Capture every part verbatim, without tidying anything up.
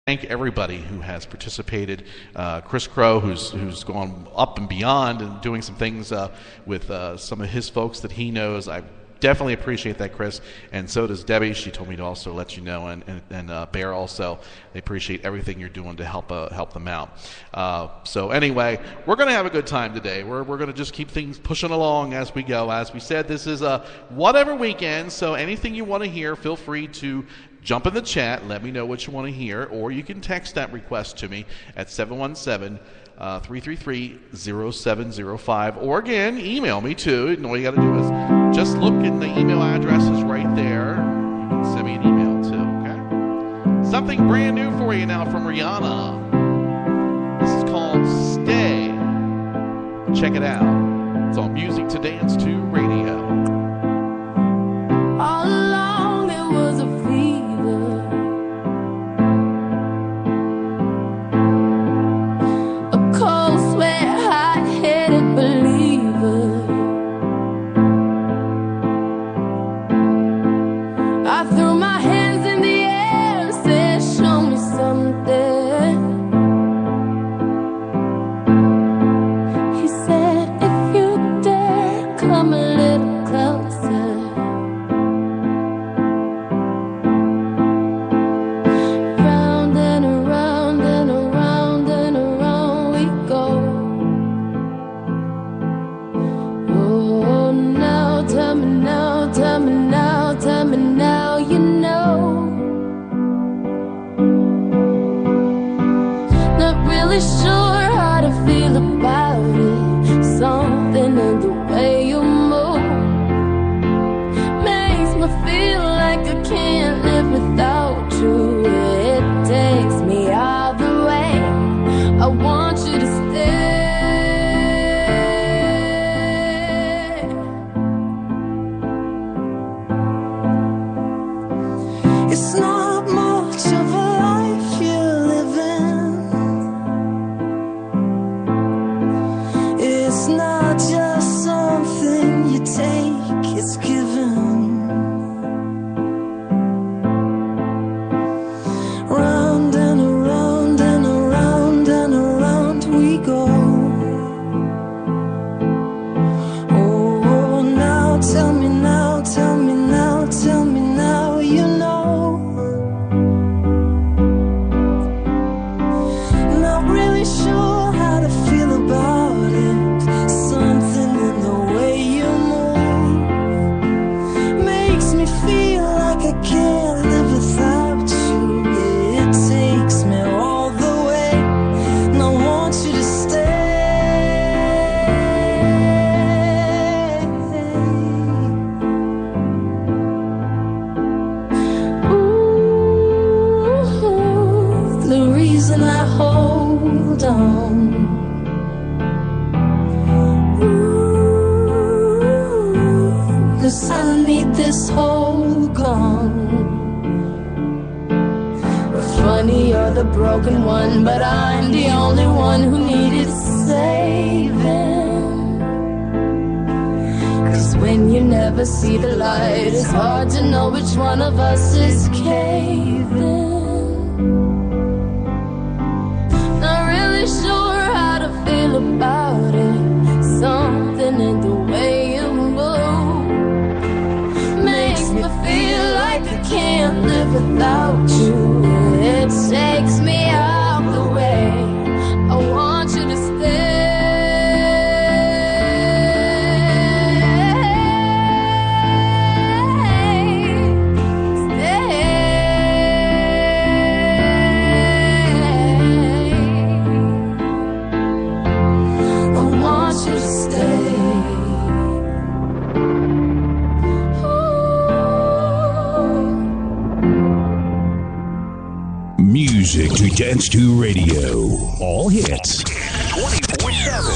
thank everybody who has participated. Uh, Chris Crow, who's who's gone up and beyond and doing some things uh, with uh, some of his folks that he knows. I definitely appreciate that, Chris, and so does Debbie. She told me to also let you know, and and, and uh, Bear also. They appreciate everything you're doing to help uh, help them out. Uh, so anyway, we're going to have a good time today. We're we're going to just keep things pushing along as we go. As we said, this is a whatever weekend, so anything you want to hear, feel free to jump in the chat, let me know what you want to hear, or you can text that request to me at seven one seven, three three three, zero seven zero five, or again, email me too. And all you got to do is just look in the email addresses right there. You can send me an email too, okay? Something brand new for you now from Rihanna. This is called Stay. Check it out. It's on Music to Dance to Radio. All along there was a fever, a cold sweat, hot-headed believer. I threw my hands in the air and said, show me something. He said, if you dare, come a little closer. Round and around and around and around we go. Oh, now tell me now, tell me now, tell me now, you know. Not really sure how to feel about it. Something in the way you move makes me feel like I can't live without you. It takes me all the way. I want you to stay. It's not much of a life you're living. It's not just something you take, it's given. Round and around and around and around we go. Oh, now tell me now, tell me now, tell me now, you know. Not really sure how to feel about it. Something in the way you move makes me feel like I can't live without you. It takes me all the way, and I want you to stay. Ooh, the reason I hold on. Ooh, 'cause I need this whole gone. Funny, you're the broken one, but I'm the only one who needed saving. 'Cause when you never see the light, it's hard to know which one of us is caving. Not really sure how to feel about it. Something in the way you move makes me feel like I can't live without you. It takes me out the way. I want you to stay. Stay. I want you to stay. Music to Dance to Radio. All hits. twenty-four seven.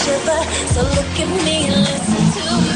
shiver. So look at me and listen to me.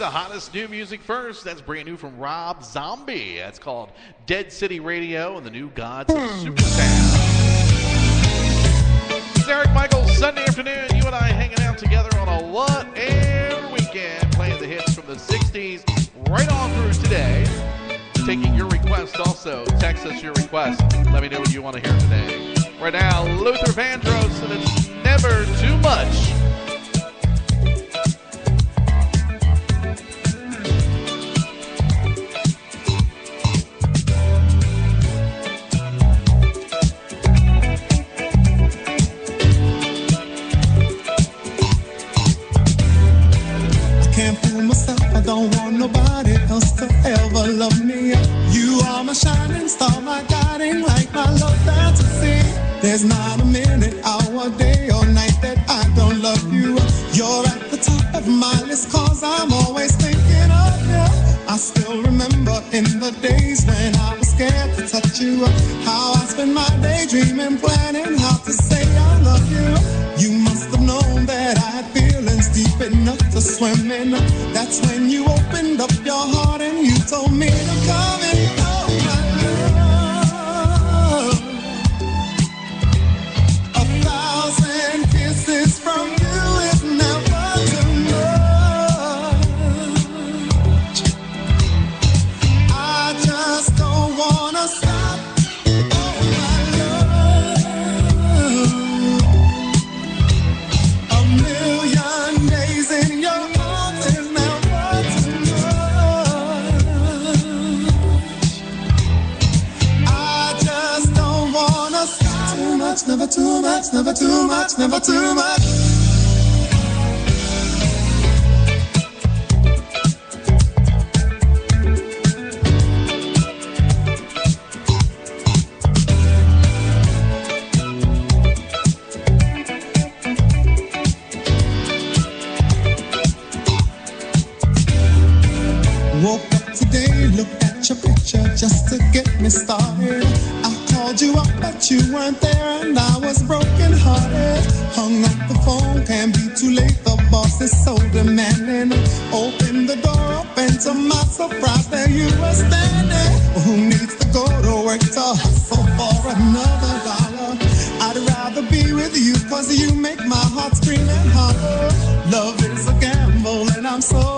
the hottest new music first. That's brand new from Rob Zombie. That's called Dead City Radio and the New Gods of Supertown. It's Eric Michaels, Sunday afternoon. You and I hanging out together on a whatever weekend, playing the hits from the sixties right on through today. Taking your request also. Text us your request. Let me know what you want to hear today. Right now, Luther Vandross, and it's Never Too Much. I don't want nobody else to ever love me. You are my shining star, my guiding light, my love fantasy. There's not a minute, hour, day, or night that I don't love you. You're at the top of my list, cause I'm always thinking of you. I still remember in the days when I was scared to touch you, how I spent my day dreaming, planning how to say I love you. You must have known that I had feelings deep enough to swim in. That's when you opened up your heart and you told me to come in. Oh my love, a thousand kisses from you is never too much. I just don't wanna stop. Oh my love, a million days in your arms is never too much. I just don't wanna stop. Too much, never too much, never too much, never too much. Woke up today, looked at your picture just to get me started. I called you up, but you weren't there, and I was broken hearted. Hung up the phone, can't be too late, the boss is so demanding. Opened the door up, and to my surprise, there you were standing. Who needs to go to work to hustle for another dollar? I'd rather be with you, cause you make my heart scream and holler. Love is a gamble, and I'm so